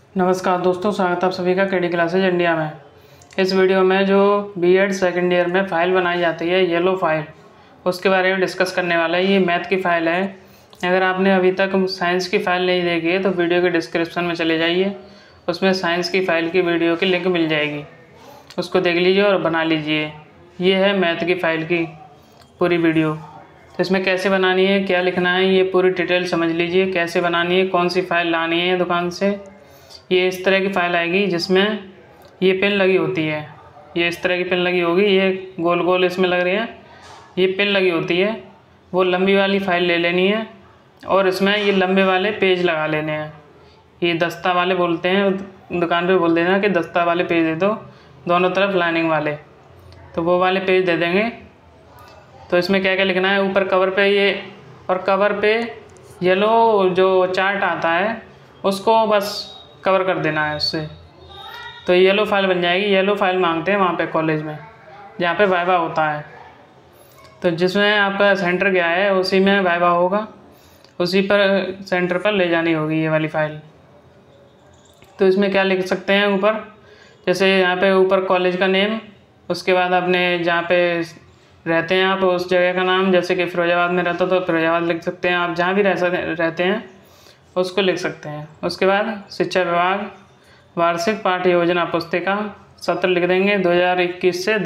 नमस्कार दोस्तों, स्वागत है आप सभी का केडी क्लासेज इंडिया में। इस वीडियो में जो बीएड सेकेंड ईयर में फ़ाइल बनाई जाती है येलो फाइल, उसके बारे में डिस्कस करने वाला है। ये मैथ की फ़ाइल है। अगर आपने अभी तक साइंस की फ़ाइल नहीं देखी है तो वीडियो के डिस्क्रिप्शन में चले जाइए, उसमें साइंस की फ़ाइल की वीडियो की लिंक मिल जाएगी, उसको देख लीजिए और बना लीजिए। ये है मैथ की फ़ाइल की पूरी वीडियो। तो इसमें कैसे बनानी है, क्या लिखना है, ये पूरी डिटेल समझ लीजिए। कैसे बनानी है, कौन सी फ़ाइल लानी है दुकान से। ये इस तरह की फ़ाइल आएगी जिसमें ये पेन लगी होती है। ये इस तरह की पेन लगी होगी, ये गोल गोल इसमें लग रही है, ये पेन लगी होती है। वो लंबी वाली फ़ाइल ले लेनी है और इसमें ये लंबे वाले पेज लगा लेने हैं। ये दस्ता वाले बोलते हैं, दुकान पे बोल देना कि दस्ता वाले पेज दे दो, दोनों तरफ लाइनिंग वाले, तो वो वाले पेज दे देंगे। तो इसमें क्या क्या लिखना है, ऊपर कवर पे ये, और कवर पे येलो जो चार्ट आता है उसको बस कवर कर देना है उससे, तो येलो फाइल बन जाएगी। येलो फाइल मांगते हैं वहाँ पे कॉलेज में जहाँ पे वाइवा होता है। तो जिसमें आपका सेंटर गया है उसी में वाइवा होगा, उसी पर सेंटर पर ले जानी होगी ये वाली फ़ाइल। तो इसमें क्या लिख सकते हैं ऊपर, जैसे यहाँ पे ऊपर कॉलेज का नेम, उसके बाद अपने जहाँ पे रहते हैं आप उस जगह का नाम, जैसे कि फिरोजाबाद में रहता तो फिरोजाबाद लिख सकते हैं। आप जहाँ भी रहते हैं उसको लिख सकते हैं। उसके बाद शिक्षा विभाग, वार्षिक पाठ्य योजना पुस्तिका, सत्र लिख देंगे 2021 से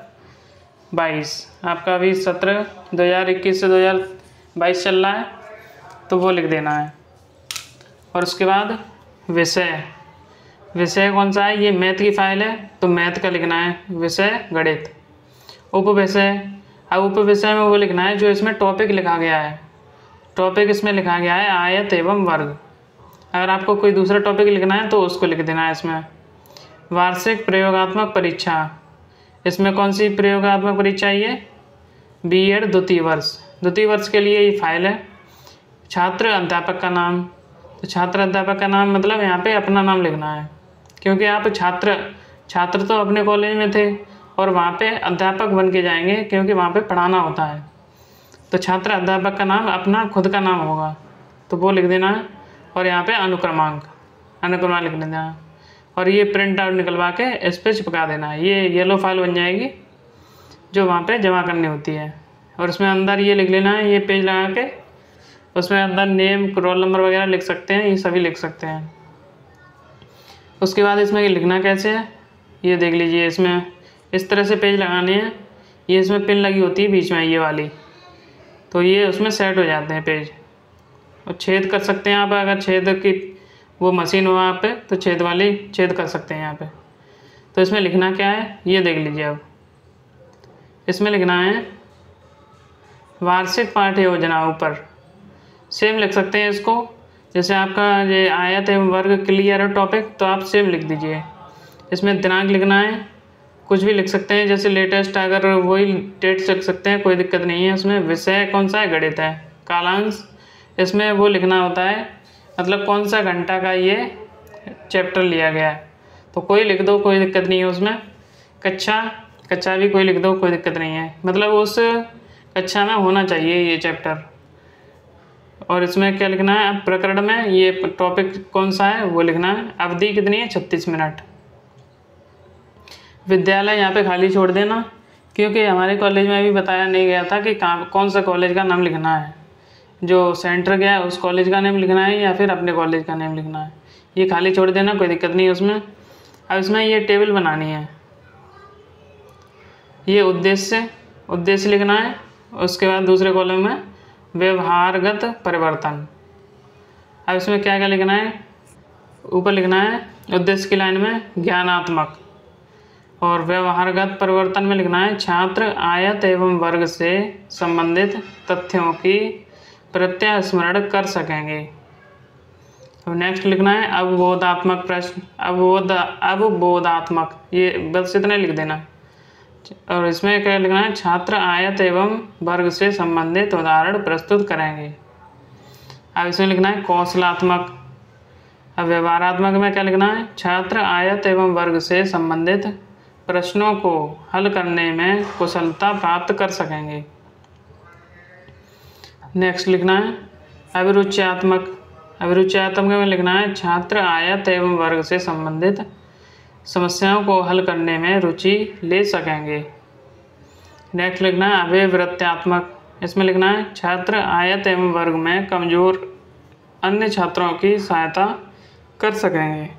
2022। आपका अभी सत्र 2021 से 2022 चल रहा है तो वो लिख देना है। और उसके बाद विषय, विषय कौन सा है, ये मैथ की फ़ाइल है तो मैथ का लिखना है विषय गणित। उपविषय, अब उपविषय में वो लिखना है जो इसमें टॉपिक लिखा गया है। टॉपिक इसमें लिखा गया है आयत एवं वर्ग। अगर आपको कोई दूसरा टॉपिक लिखना है तो उसको लिख देना है इसमें। वार्षिक प्रयोगात्मक परीक्षा, इसमें कौन सी प्रयोगात्मक परीक्षा, ये बीएड द्वितीय वर्ष के लिए ये फाइल है। छात्र अध्यापक का नाम, तो छात्र अध्यापक का नाम मतलब यहाँ पे अपना नाम लिखना है, क्योंकि आप छात्र तो अपने कॉलेज में थे और वहाँ पे अध्यापक बन के जाएंगे क्योंकि वहाँ पे पढ़ाना होता है। तो छात्र अध्यापक का नाम अपना खुद का नाम होगा तो वो लिख देना है। और यहाँ पे अनुक्रमांक लिख देना है। और ये प्रिंट आउट निकलवा के इस पर चिपका देना है। ये येलो फाइल बन जाएगी जो वहाँ पे जमा करनी होती है। और उसमें अंदर ये लिख लेना है, ये पेज लगा के उसमें अंदर नेम, रोल नंबर वगैरह लिख सकते हैं, ये सभी लिख सकते हैं। उसके बाद इसमें लिखना कैसे है ये देख लीजिए। इसमें इस तरह से पेज लगाने हैं, ये इसमें पिन लगी होती है बीच में ये वाली, तो ये उसमें सेट हो जाते हैं पेज। और छेद कर सकते हैं आप, अगर छेद की वो मशीन हो वहाँ पे तो छेद कर सकते हैं यहाँ पे। तो इसमें लिखना क्या है ये देख लीजिए। अब इसमें लिखना है वार्षिक पाठ्य योजना, ऊपर सेम लिख सकते हैं इसको। जैसे आपका ये आयत एवं वर्ग क्लियर है टॉपिक तो आप सेम लिख दीजिए। इसमें दिनांक लिखना है, कुछ भी लिख सकते हैं, जैसे लेटेस्ट, अगर वही डेट लिख सकते हैं, कोई दिक्कत नहीं है। उसमें विषय कौन सा है, गणित है। कालांश, इसमें वो लिखना होता है मतलब कौन सा घंटा का ये चैप्टर लिया गया है, तो कोई लिख दो, कोई दिक्कत नहीं है उसमें। कक्षा भी कोई लिख दो, कोई दिक्कत नहीं है, मतलब उस कक्षा में होना चाहिए ये चैप्टर। और इसमें क्या लिखना है, प्रकरण में ये टॉपिक कौन सा है वो लिखना है। अवधि कितनी है, 36 मिनट। विद्यालय यहाँ पे खाली छोड़ देना, क्योंकि हमारे कॉलेज में भी बताया नहीं गया था कि कौन सा कॉलेज का नाम लिखना है। जो सेंटर गया है उस कॉलेज का नाम लिखना है या फिर अपने कॉलेज का नाम लिखना है, ये खाली छोड़ देना, कोई दिक्कत नहीं है उसमें। अब इसमें ये टेबल बनानी है, ये उद्देश्य लिखना है। उसके बाद दूसरे कॉलम में व्यवहारगत परिवर्तन। अब इसमें क्या क्या लिखना है, ऊपर लिखना है उद्देश्य की लाइन में ज्ञानात्मक, और व्यवहारगत परिवर्तन में लिखना है छात्र आयत एवं वर्ग से संबंधित तथ्यों की प्रत्यय स्मरण कर सकेंगे। अब नेक्स्ट लिखना है अवबोधात्मक प्रश्न, अवबोधात्मक, ये बस इतना लिख देना। और इसमें क्या लिखना है, छात्र आयत एवं वर्ग से संबंधित उदाहरण प्रस्तुत करेंगे। अब इसमें लिखना है कौशलात्मक। अब व्यवहारात्मक में क्या लिखना है, छात्र आयत एवं वर्ग से संबंधित प्रश्नों को हल करने में कुशलता प्राप्त कर सकेंगे। नेक्स्ट लिखना है अभिरुच्यात्मक। अभिरुचियात्मक में लिखना है छात्र आयत एवं वर्ग से संबंधित समस्याओं को हल करने में रुचि ले सकेंगे। नेक्स्ट लिखना है अभिवृत्त्यात्मक, इसमें लिखना है छात्र आयत एवं वर्ग में कमजोर अन्य छात्रों की सहायता कर सकेंगे।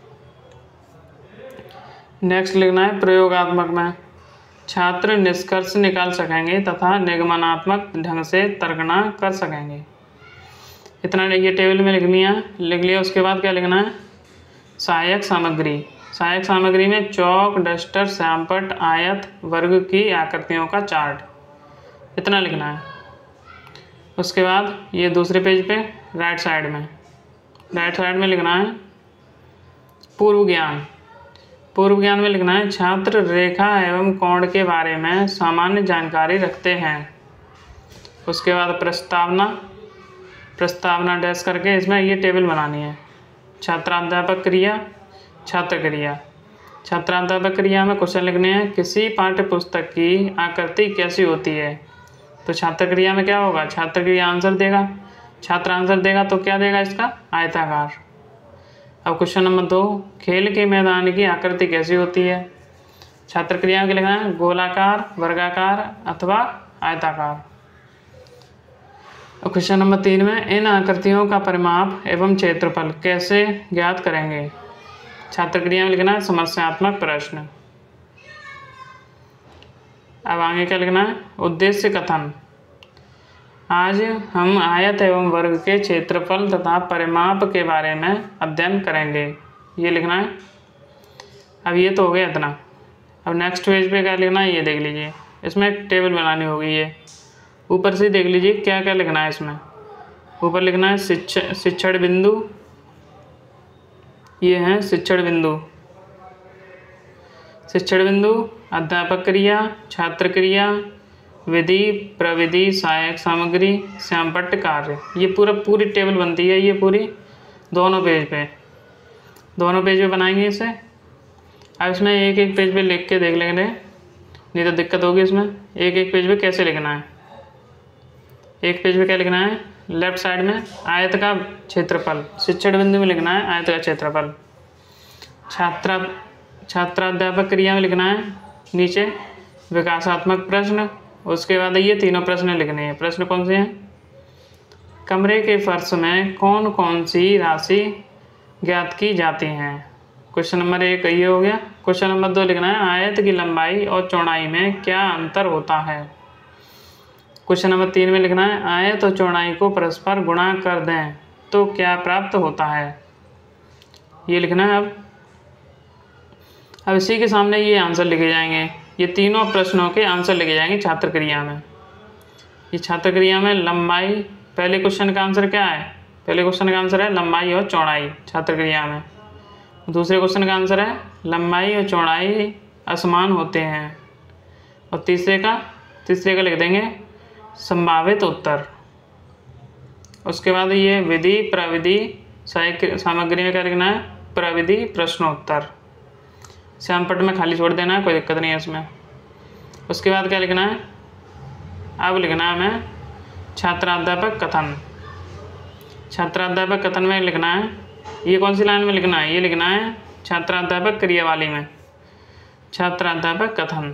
नेक्स्ट लिखना है प्रयोगात्मक में छात्र निष्कर्ष निकाल सकेंगे तथा निगमनात्मक ढंग से तर्कना कर सकेंगे। इतना ये टेबल में लिख लिया। उसके बाद क्या लिखना है सहायक सामग्री। सहायक सामग्री में चौक, डस्टर, श्यामपट्ट, आयत, वर्ग की आकृतियों का चार्ट, इतना लिखना है। उसके बाद ये दूसरे पेज पे राइट साइड में लिखना है पूर्व ज्ञान। पूर्व ज्ञान में लिखना है छात्र रेखा एवं कोण के बारे में सामान्य जानकारी रखते हैं। उसके बाद प्रस्तावना डैश करके इसमें ये टेबल बनानी है। छात्राध्यापक क्रिया, छात्र क्रिया। छात्राध्यापक क्रिया में क्वेश्चन लिखने हैं किसी पाठ्य पुस्तक की आकृति कैसी होती है। तो छात्र क्रिया में क्या होगा, छात्र क्रिया आंसर देगा, छात्र आंसर देगा तो क्या देगा इसका आयताकार। अब क्वेश्चन नंबर 2 खेल के मैदान की आकृति कैसी होती है। छात्र क्रिया के लिखना है गोलाकार, वर्गाकार अथवा आयताकार। अब क्वेश्चन नंबर 3 में इन आकृतियों का परिमाप एवं क्षेत्रफल कैसे ज्ञात करेंगे। छात्र क्रिया में लिखना है समस्यात्मक प्रश्न। अब आगे क्या लिखना है उद्देश्य कथन। आज हम आयत एवं वर्ग के क्षेत्रफल तथा परिमाप के बारे में अध्ययन करेंगे, ये लिखना है। अब ये तो हो गया इतना। अब नेक्स्ट पेज पे क्या लिखना है ये देख लीजिए, इसमें टेबल बनानी होगी। ये ऊपर से देख लीजिए क्या क्या लिखना है इसमें। ऊपर लिखना है शिक्षण बिंदु, ये हैं शिक्षण बिंदु, अध्यापक क्रिया, छात्र क्रिया, विधि, प्रविधि, सहायक सामग्री, श्यामपट्ट कार्य। ये पूरी टेबल बनती है, ये पूरी दोनों पेज पे बनाएंगे इसे। अब इसमें एक पेज पे लिख के देख लेंगे, नहीं तो दिक्कत होगी इसमें। एक पेज पे कैसे लिखना है। एक पेज पे क्या लिखना है लेफ्ट साइड में आयत का क्षेत्रफल, शिक्षण बिंदु में लिखना है आयत का क्षेत्रफल। छात्राध्यापक क्रिया में लिखना है नीचे विकासात्मक प्रश्न। उसके बाद ये तीनों प्रश्न लिखने हैं। प्रश्न कौन से हैं, कमरे के फर्श में कौन कौन सी राशि ज्ञात की जाती हैं। क्वेश्चन नंबर 1 ये हो गया। क्वेश्चन नंबर 2 लिखना है आयत की लंबाई और चौड़ाई में क्या अंतर होता है। क्वेश्चन नंबर 3 में लिखना है आयत और चौड़ाई को परस्पर गुणा कर दें तो क्या प्राप्त होता है, ये लिखना है। अब इसी के सामने ये आंसर लिखे जाएंगे। ये तीनों प्रश्नों के आंसर लिखे जाएंगे छात्र क्रिया में। ये छात्र क्रिया में लंबाई, पहले क्वेश्चन का आंसर क्या है, पहले क्वेश्चन का आंसर है लंबाई और चौड़ाई छात्र क्रिया में। दूसरे क्वेश्चन का आंसर है लंबाई और चौड़ाई असमान होते हैं। और तीसरे का लिख देंगे संभावित उत्तर। उसके बाद ये विधि, प्रविधि, सहायक सामग्री में क्या लिखना है प्रविधि, प्रश्नोत्तर। श्यामपट्ट में खाली छोड़ देना है, कोई दिक्कत नहीं है इसमें। उसके बाद क्या लिखना है, अब लिखना है हमें छात्राध्यापक कथन। छात्राध्यापक कथन में लिखना है, ये कौन सी लाइन में लिखना है, ये लिखना है छात्राध्यापक क्रिया वाली में, छात्राध्यापक कथन।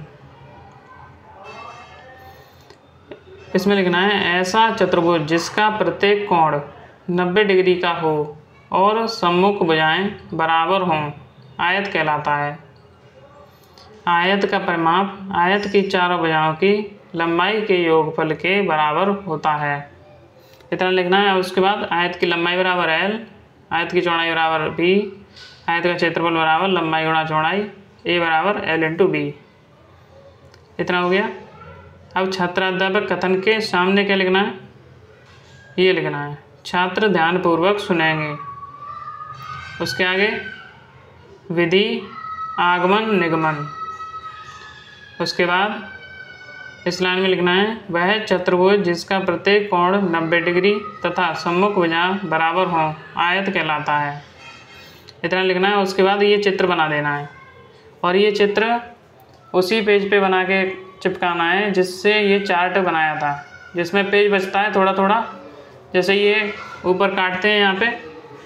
इसमें लिखना है ऐसा चतुर्भुज जिसका प्रत्येक कोण 90 डिग्री का हो और सम्मुख भुजाएं बराबर हों आयत कहलाता है। आयत का परिमाप आयत की चारों भुजाओं की लंबाई के योगफल के बराबर होता है, इतना लिखना है। उसके बाद आयत की लंबाई बराबर L, आयत की चौड़ाई बराबर B, आयत का क्षेत्रफल बराबर लंबाई गुणा चौड़ाई, A बराबर L × B। इतना हो गया। अब छात्राध्यापक कथन के सामने क्या लिखना है, ये लिखना है छात्र ध्यानपूर्वक सुनेंगे। उसके आगे विधि, आगमन, निगमन। उसके बाद इस लाइन में लिखना है वह चतुर्भुज जिसका प्रत्येक कोण 90 डिग्री तथा सम्मुख भुजा बराबर हो आयत कहलाता है, इतना लिखना है। उसके बाद ये चित्र बना देना है और ये चित्र उसी पेज पे बना के चिपकाना है जिससे ये चार्ट बनाया था, जिसमें पेज बचता है थोड़ा थोड़ा। जैसे ये ऊपर काटते हैं यहाँ पे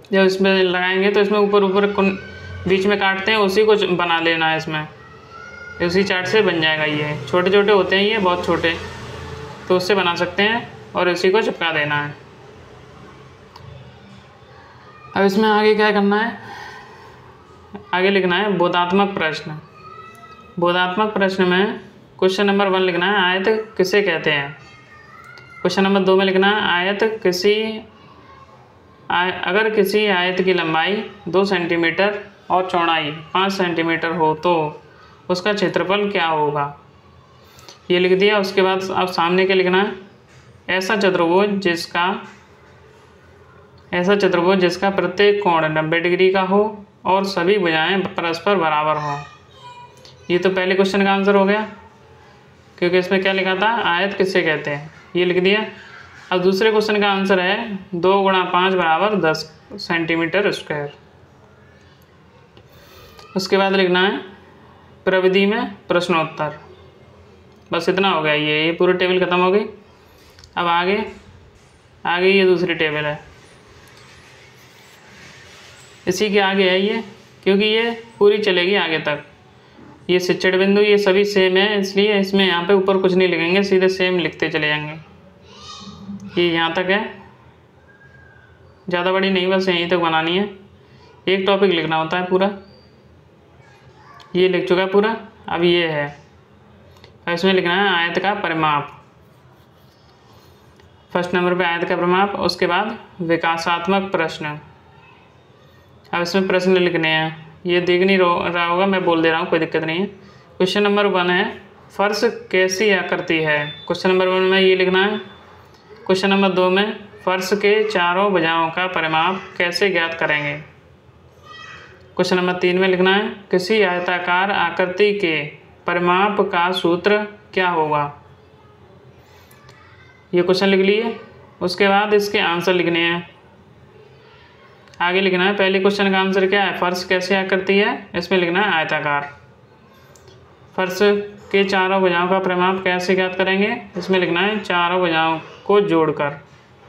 जब इसमें लगाएंगे तो इसमें ऊपर ऊपर बीच में काटते हैं, उसी को बना लेना है इसमें, उसी चार्ट से बन जाएगा। ये छोटे छोटे होते हैं, ये बहुत छोटे, तो उससे बना सकते हैं और इसी को चिपका देना है। अब इसमें आगे क्या करना है, आगे लिखना है बोधात्मक प्रश्न। बोधात्मक प्रश्न में क्वेश्चन नंबर 1 लिखना है आयत किसे कहते हैं। क्वेश्चन नंबर 2 में लिखना है आयत अगर किसी आयत की लंबाई 2 सेंटीमीटर और चौड़ाई 5 सेंटीमीटर हो तो उसका क्षेत्रफल क्या होगा। ये लिख दिया। उसके बाद अब सामने क्या लिखना है, ऐसा चतुर्भुज जिसका प्रत्येक कोण 90 डिग्री का हो और सभी भुजाएं परस्पर बराबर हों। ये तो पहले क्वेश्चन का आंसर हो गया, क्योंकि इसमें क्या लिखा था, आयत किससे कहते हैं, ये लिख दिया। अब दूसरे क्वेश्चन का आंसर है 2 × 5 = 10 सेंटीमीटर स्क्वायर। उसके बाद लिखना है प्रविधि में प्रश्नोत्तर। बस इतना हो गया। ये पूरी टेबल ख़त्म हो गई। अब आगे ये दूसरी टेबल है, इसी के आगे है ये, क्योंकि ये पूरी चलेगी आगे तक। ये शिक्षण बिंदु ये सभी सेम है, इसलिए इसमें यहाँ पे ऊपर कुछ नहीं लिखेंगे, सीधे सेम लिखते चले जाएंगे। ये यहाँ तक है, ज़्यादा बड़ी नहीं, बस यहीं तक बनानी है। एक टॉपिक लिखना होता है पूरा, ये लिख चुका है पूरा। अब ये है, इसमें लिखना है आयत का परिमाप। फर्स्ट नंबर पे आयत का परिमाप। उसके बाद विकासात्मक प्रश्न। अब इसमें प्रश्न लिखने हैं, ये देख नहीं रहा होगा, मैं बोल दे रहा हूँ, कोई दिक्कत नहीं है। क्वेश्चन नंबर 1 है फर्श कैसी आकृति है। क्वेश्चन नंबर 1 में ये लिखना है। क्वेश्चन नंबर 2 में फर्श के चारों भुजाओं का परिमाप कैसे ज्ञात करेंगे। क्वेश्चन नंबर 3 में लिखना है किसी आयताकार आकृति के परिमाप का सूत्र क्या होगा। ये क्वेश्चन लिख लिए। उसके बाद इसके आंसर लिखने हैं। आगे लिखना है पहले क्वेश्चन का आंसर क्या है, फर्श कैसे आकृति है, इसमें लिखना है आयताकार। फर्श के चारों भुजाओं का परिमाप कैसे ज्ञात करेंगे, इसमें लिखना है चारों भुजाओं को जोड़कर।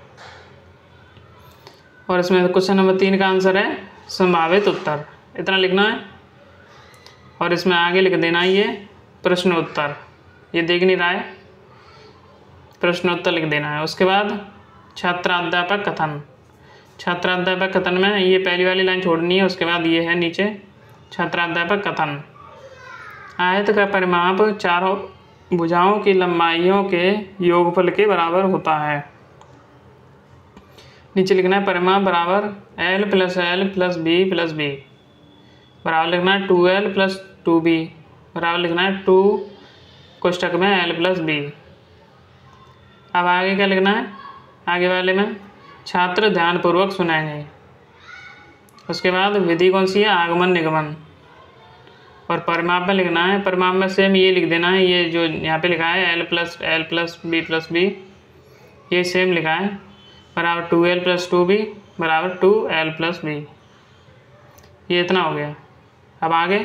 और इसमें क्वेश्चन नंबर 3 का आंसर है संभावित उत्तर, इतना लिखना है। और इसमें आगे लिख देना है ये प्रश्नोत्तर, ये देख नहीं रहा है, प्रश्नोत्तर लिख देना है। उसके बाद छात्राध्यापक कथन। छात्राध्यापक कथन में ये पहली वाली लाइन छोड़नी है, उसके बाद ये है नीचे छात्राध्यापक कथन। आयत का परिमाप चारों भुजाओं की लंबाइयों के योगफल के बराबर होता है। नीचे लिखना है परिमाप बराबर L + L + B + B, बराबर लिखना है 2L + 2B, बराबर लिखना है 2 कोष्ठक में L + B। अब आगे क्या लिखना है, आगे वाले में छात्र ध्यानपूर्वक सुनेंगे। उसके बाद विधि कौन सी है, आगमन निगमन। और परिमाप में लिखना है, परिमाप में सेम ये लिख देना है, ये जो यहाँ पे लिखा है L + L + B + B, ये सेम लिखा है, बराबर 2L + 2B बराबर 2L + B। ये इतना हो गया। अब आगे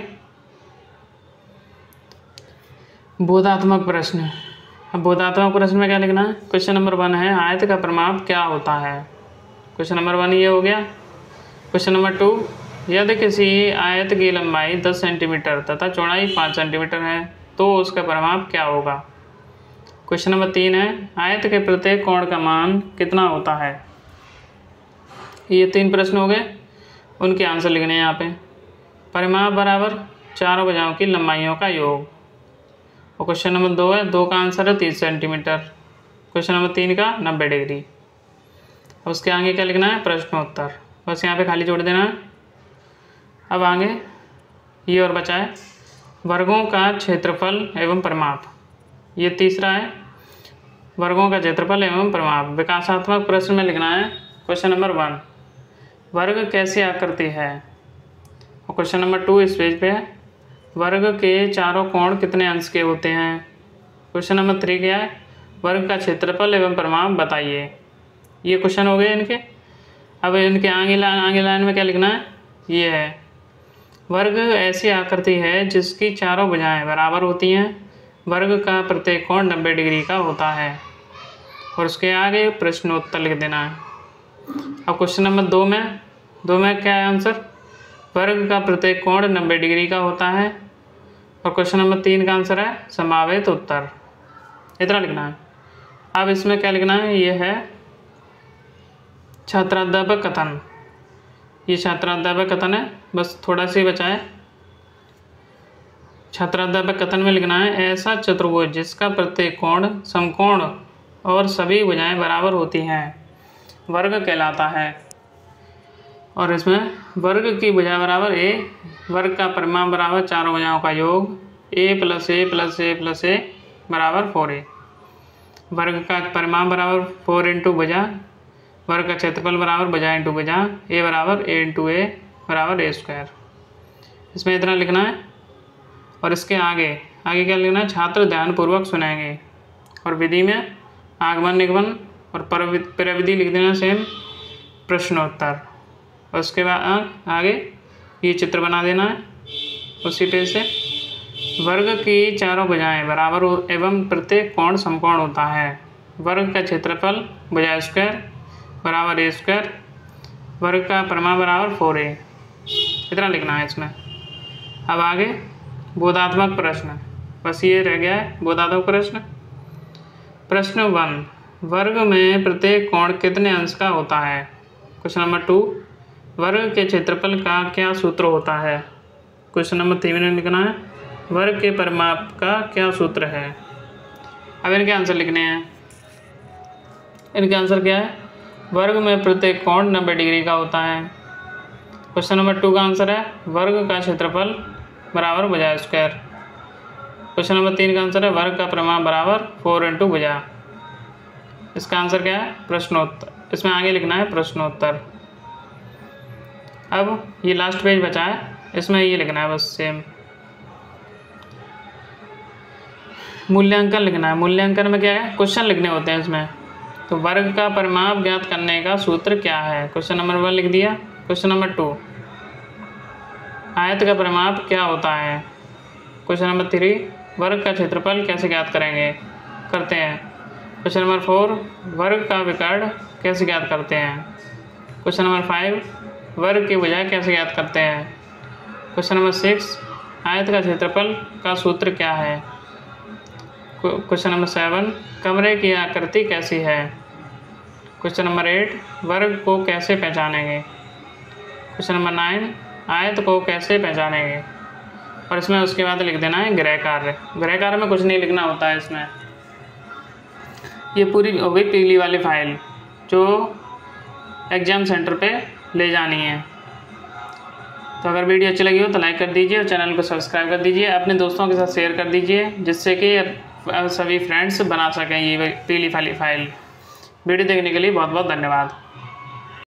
बोधात्मक प्रश्न। अब बोधात्मक प्रश्न में क्या लिखना है, क्वेश्चन नंबर 1 है आयत का परिमाप क्या होता है। क्वेश्चन नंबर 1 ये हो गया। क्वेश्चन नंबर 2, यदि किसी आयत की लंबाई 10 सेंटीमीटर तथा चौड़ाई 5 सेंटीमीटर है तो उसका परिमाप क्या होगा। क्वेश्चन नंबर 3 है आयत के प्रत्येक कोण का मान कितना होता है। ये 3 प्रश्न हो गए, उनके आंसर लिखने हैं यहाँ पे। परिमाप बराबर चारों भुजाओं की लंबाइयों का योग। और क्वेश्चन नंबर 2 है, 2 का आंसर है 30 सेंटीमीटर। क्वेश्चन नंबर 3 का 90 डिग्री। उसके आगे क्या लिखना है, प्रश्नोत्तर। बस यहाँ पे खाली जोड़ देना है। अब आगे ये और बचा है वर्गों का क्षेत्रफल एवं परिमाप। ये तीसरा है वर्गों का क्षेत्रफल एवं परिमाप। विकासात्मक प्रश्न में लिखना है क्वेश्चन नंबर 1, वर्ग कैसी आकृति है। और क्वेश्चन नंबर 2 इस पेज पे है, वर्ग के चारों कोण कितने अंश के होते हैं। क्वेश्चन नंबर 3 क्या है, वर्ग का क्षेत्रफल एवं परिमाप बताइए। ये क्वेश्चन हो गए इनके। अब इनके आगे लाइन में क्या लिखना है, ये है वर्ग ऐसी आकृति है जिसकी चारों भुजाएं बराबर होती हैं, वर्ग का प्रत्येक कोण 90 डिग्री का होता है। और उसके आगे प्रश्नोत्तर लिख देना है। अब क्वेश्चन नंबर 2 में 2 में क्या है आंसर, वर्ग का प्रत्येक कोण 90 डिग्री का होता है। और क्वेश्चन नंबर 3 का आंसर है संभावित उत्तर। इतना लिखना है। अब इसमें क्या लिखना है, ये है छात्राध्यापक कथन। ये छात्राध्यापक कथन है, बस थोड़ा सा ही बचा है। छात्राध्यापक कथन में लिखना है, ऐसा चतुर्भुज जिसका प्रत्येक कोण समकोण और सभी भुजाएं बराबर होती हैं वर्ग कहलाता है। और इसमें वर्ग की भुजा बराबर ए, वर्ग का परिमाण बराबर चारों भुजाओं का योग, a + a + a + a बराबर 4a। वर्ग का परिमाण बराबर 4 × भुजा, वर्ग का क्षेत्रफल बराबर भुजा × भुजा, a बराबर a × a बराबर a²। इसमें इतना लिखना है। और इसके आगे क्या लिखना है, छात्र ध्यानपूर्वक सुनेंगे। और विधि में आगमन निगमन और प्रविधि लिख देना सेम, प्रश्नोत्तर। और उसके बाद आगे ये चित्र बना देना है उसी पेज से। वर्ग की चारों भुजाएं बराबर एवं प्रत्येक कोण समकोण होता है। वर्ग का क्षेत्रफल भुजा² बराबर a², वर्ग का परिमाण बराबर 4a। इतना लिखना है इसमें। अब आगे बोधात्मक प्रश्न, बस ये रह गया है बोधात्मक प्रश्न। प्रश्न 1, वर्ग में प्रत्येक कोण कितने अंश का होता है। क्वेश्चन नंबर 2, वर्ग के क्षेत्रफल का क्या सूत्र होता है। क्वेश्चन नंबर 3 में लिखना है, वर्ग के परिमाप का क्या सूत्र है। अब इनके आंसर लिखने हैं। इनके आंसर क्या है, वर्ग में प्रत्येक कोण 90 डिग्री का होता है। क्वेश्चन नंबर 2 का आंसर है, वर्ग का क्षेत्रफल बराबर भुजा²। क्वेश्चन नंबर 3 का आंसर है, वर्ग का परिमाण बराबर 4 × भुजा। इसका आंसर क्या है, प्रश्नोत्तर। इसमें आगे लिखना है प्रश्नोत्तर। अब ये लास्ट पेज बचा है, इसमें ये लिखना है बस सेम। मूल्यांकन लिखना है। मूल्यांकन में क्या है, क्वेश्चन लिखने होते हैं इसमें। तो वर्ग का परिमाप ज्ञात करने का सूत्र क्या है। क्वेश्चन नंबर 1 लिख दिया। क्वेश्चन नंबर 2, आयत का परिमाप क्या होता है। क्वेश्चन नंबर 3, वर्ग का क्षेत्रफल कैसे ज्ञात करते हैं। क्वेश्चन नंबर 4, वर्ग का विकर्ण कैसे ज्ञात करते हैं। क्वेश्चन नंबर 5, वर्ग की भुजा कैसे ज्ञात करते हैं। क्वेश्चन नंबर 6, आयत का क्षेत्रफल का सूत्र क्या है। क्वेश्चन नंबर 7, कमरे की आकृति कैसी है। क्वेश्चन नंबर 8, वर्ग को कैसे पहचानेंगे। क्वेश्चन नंबर 9, आयत को कैसे पहचानेंगे। और इसमें उसके बाद लिख देना है गृह कार्य। गृह कार्य में कुछ नहीं लिखना होता है इसमें। ये पूरी हो गई पीली वाली फाइल जो एग्ज़ाम सेंटर पे ले जानी है। तो अगर वीडियो अच्छी लगी हो तो लाइक कर दीजिए और चैनल को सब्सक्राइब कर दीजिए। अपने दोस्तों के साथ शेयर कर दीजिए जिससे कि सभी फ्रेंड्स बना सकें ये पीली वाली फाइल। वीडियो देखने के लिए बहुत बहुत धन्यवाद।